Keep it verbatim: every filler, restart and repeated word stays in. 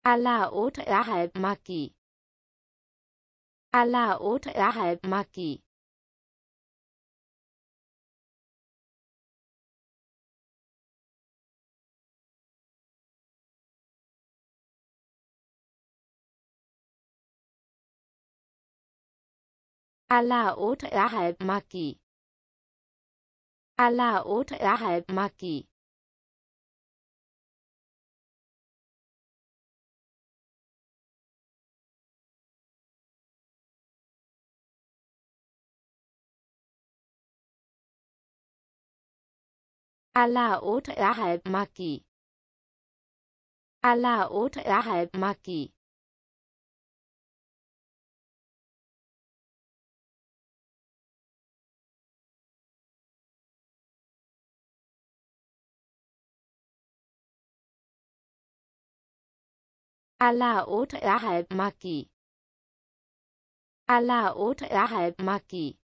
Aller otte er halv magi. Aller otte er halv magi. Aller otte er halv magi. Aller otte er halv magi. Aller otte er halv magi. Aller otte er halv magi. Aller otte er halv magi. Aller otte er halv magi.